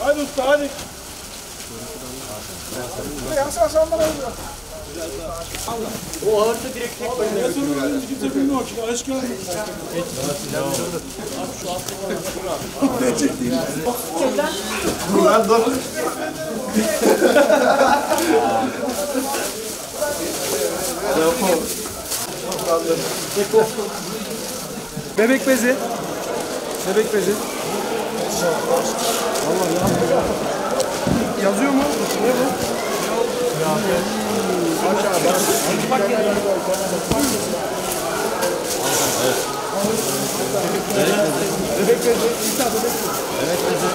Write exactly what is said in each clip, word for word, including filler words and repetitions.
Hadi usta hadi. Hasan Hasan bana ver. O ağırsa direkt tek başına götürüyor. Kimse bilmiyor ki. Aşk geldi. Ne çekti? Ulan dur. Bebek bezi. Bebek bezi. Allah ya. Yazıyor mu? Ne bu? Aç abi. Bak ya. Bebek bezi. Bebek bezi.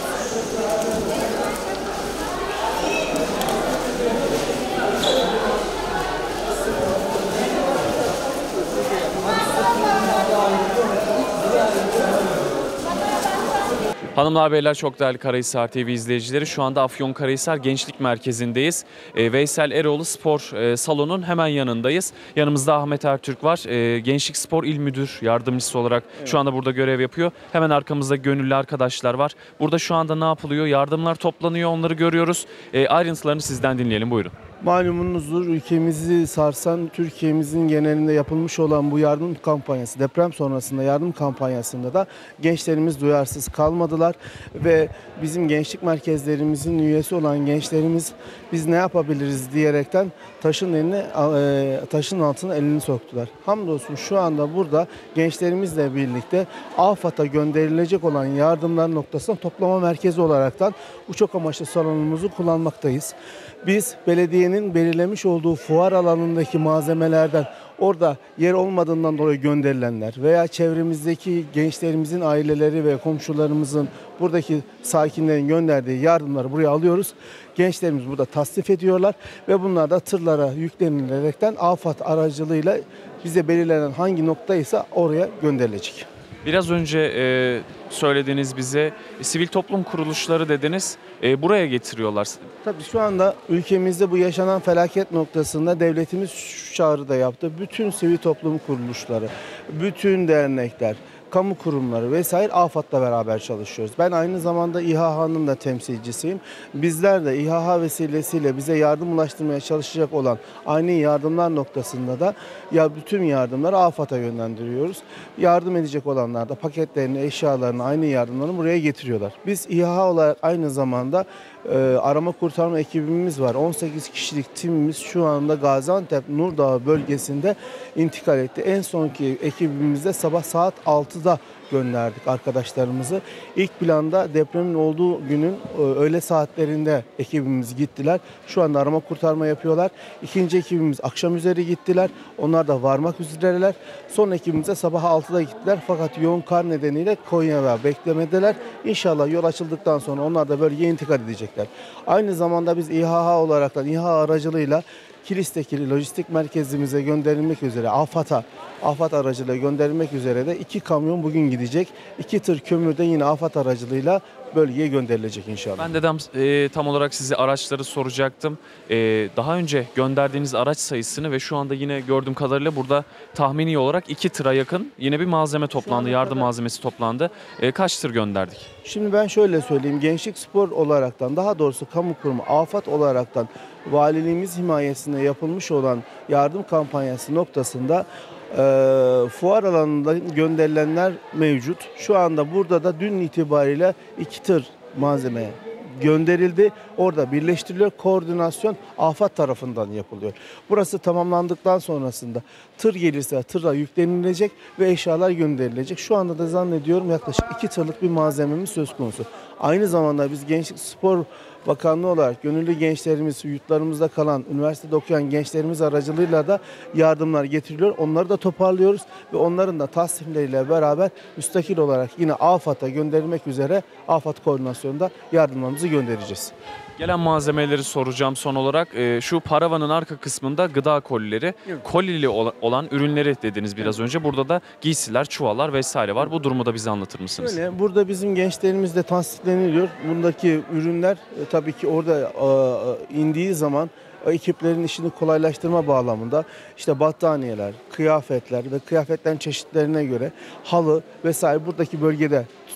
Hanımlar beyler, çok değerli Karahisar T V izleyicileri, şu anda Afyonkarahisar Gençlik Merkezi'ndeyiz. E, Veysel Eroğlu Spor e, Salonu'nun hemen yanındayız. Yanımızda Ahmet Ertürk var. E, Gençlik Spor İl Müdür Yardımcısı olarak evet. Şu anda burada görev yapıyor. Hemen arkamızda gönüllü arkadaşlar var. Burada şu anda ne yapılıyor? Yardımlar toplanıyor, onları görüyoruz. E, ayrıntılarını sizden dinleyelim, buyurun. Malumunuzdur, ülkemizi sarsan, Türkiye'mizin genelinde yapılmış olan bu yardım kampanyası, deprem sonrasında yardım kampanyasında da gençlerimiz duyarsız kalmadılar ve bizim gençlik merkezlerimizin üyesi olan gençlerimiz biz ne yapabiliriz diyerekten taşın eline, taşın altına elini soktular. Hamdolsun şu anda burada gençlerimizle birlikte AFAD'a gönderilecek olan yardımlar noktasında toplama merkezi olaraktan bu çok amaçlı salonumuzu kullanmaktayız. Biz belediyenin belirlemiş olduğu fuar alanındaki malzemelerden orada yer olmadığından dolayı gönderilenler veya çevremizdeki gençlerimizin aileleri ve komşularımızın, buradaki sakinlerin gönderdiği yardımları buraya alıyoruz. Gençlerimiz burada tasnif ediyorlar ve bunlar da tırlara yüklenilerekten AFAD aracılığıyla bize belirlenen hangi noktaysa oraya gönderilecek. Biraz önce e, söylediğiniz bize e, sivil toplum kuruluşları dediniz, e, buraya getiriyorlar. Tabii şu anda ülkemizde bu yaşanan felaket noktasında devletimiz şu çağrı da yaptı. Bütün sivil toplum kuruluşları, bütün dernekler, kamu kurumları vesaire AFAD'la beraber çalışıyoruz. Ben aynı zamanda İHA'nın da temsilcisiyim. Bizler de İHA vesilesiyle bize yardım ulaştırmaya çalışacak olan aynı yardımlar noktasında da ya bütün yardımları AFAD'a yönlendiriyoruz. Yardım edecek olanlar da paketlerini, eşyalarını, aynı yardımlarını buraya getiriyorlar. Biz İHA olarak aynı zamanda e, arama kurtarma ekibimiz var. on sekiz kişilik timimiz şu anda Gaziantep Nurdağ bölgesinde intikal etti. En sonki ekibimizde sabah saat altıda gönderdik arkadaşlarımızı. İlk planda depremin olduğu günün öğle saatlerinde ekibimiz gittiler. Şu anda arama kurtarma yapıyorlar. İkinci ekibimiz akşam üzeri gittiler. Onlar da varmak üzereler. Son ekibimiz de sabah altıda gittiler. Fakat yoğun kar nedeniyle Konya'da beklemedeler. İnşallah yol açıldıktan sonra onlar da bölgeye intikal edecekler. Aynı zamanda biz İHA olaraktan İHA aracılığıyla Kilis'teki lojistik merkezimize gönderilmek üzere AFAD'a, AFAD aracılığıyla gönderilmek üzere de iki kamyon bugün gidecek. İki tır kömür de yine AFAD aracılığıyla bölgeye gönderilecek inşallah. Ben dedem e, tam olarak size araçları soracaktım. E, daha önce gönderdiğiniz araç sayısını ve şu anda yine gördüğüm kadarıyla burada tahmini olarak iki tıra yakın yine bir malzeme toplandı, yardım kadar malzemesi toplandı. E, kaç tır gönderdik? Şimdi ben şöyle söyleyeyim, Gençlik Spor olaraktan, daha doğrusu kamu kurumu AFAD olaraktan valiliğimiz himayesinde yapılmış olan yardım kampanyası noktasında e, fuar alanında gönderilenler mevcut. Şu anda burada da dün itibariyle iki tır malzeme gönderildi. Orada birleştiriliyor. Koordinasyon AFAD tarafından yapılıyor. Burası tamamlandıktan sonrasında tır gelirse tıra yüklenilecek ve eşyalar gönderilecek. Şu anda da zannediyorum yaklaşık iki tırlık bir malzememiz söz konusu. Aynı zamanda biz Gençlik Spor Bakanlığı olarak gönüllü gençlerimiz, yurtlarımızda kalan, üniversitede okuyan gençlerimiz aracılığıyla da yardımlar getiriliyor. Onları da toparlıyoruz ve onların da tasnifleriyle beraber müstakil olarak yine AFAD'a gönderilmek üzere AFAD koordinasyonunda yardımlarımızı göndereceğiz. Gelen malzemeleri soracağım son olarak. E, şu paravanın arka kısmında gıda kolileri, evet, kolili olan ürünleri dediniz biraz evet. önce. Burada da giysiler, çuvallar vesaire var. Bu durumu da bize anlatır mısınız? Öyle, burada bizim gençlerimiz de tasnifleniliyor. Bundaki ürünler e, tabii ki orada e, indiği zaman ekiplerin işini kolaylaştırma bağlamında işte battaniyeler, kıyafetler ve kıyafetlerin çeşitlerine göre halı vesaire buradaki bölgede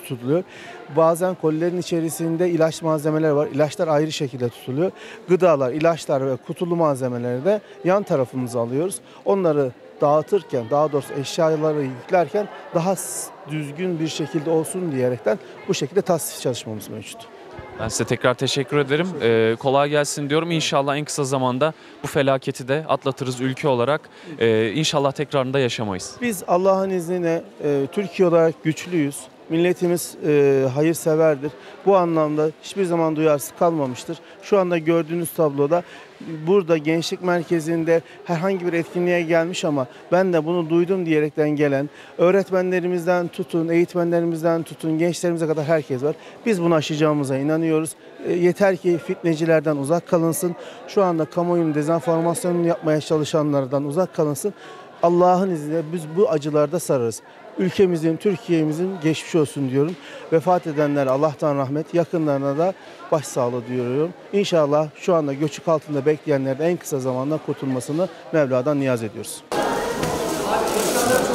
tutuluyor. Bazen kolilerin içerisinde ilaç malzemeler var. İlaçlar ayrı şekilde tutuluyor. Gıdalar, ilaçlar ve kutulu malzemeleri de yan tarafımıza alıyoruz. Onları dağıtırken, daha doğrusu eşyaları yüklerken daha düzgün bir şekilde olsun diyerekten bu şekilde tasfiye çalışmamız mevcut. Ben size tekrar teşekkür ederim. Ee, kolay gelsin diyorum. İnşallah en kısa zamanda bu felaketi de atlatırız ülke olarak. Ee, İnşallah tekrarında yaşamayız. Biz Allah'ın izniyle e, Türkiye olarak güçlüyüz. Milletimiz e, hayırseverdir. Bu anlamda hiçbir zaman duyarsız kalmamıştır. Şu anda gördüğünüz tabloda burada gençlik merkezinde herhangi bir etkinliğe gelmiş ama ben de bunu duydum diyerekten gelen öğretmenlerimizden tutun, eğitmenlerimizden tutun, gençlerimize kadar herkes var. Biz bunu aşacağımıza inanıyoruz. E, yeter ki fitnecilerden uzak kalınsın. Şu anda kamuoyunun dezenformasyonunu yapmaya çalışanlardan uzak kalınsın. Allah'ın izniyle biz bu acılarda sararız. Ülkemizin, Türkiye'mizin geçmiş olsun diyorum. Vefat edenlere Allah'tan rahmet, yakınlarına da başsağlığı diyorum. İnşallah şu anda göçük altında bekleyenler de en kısa zamanda kurtulmasını Mevla'dan niyaz ediyoruz.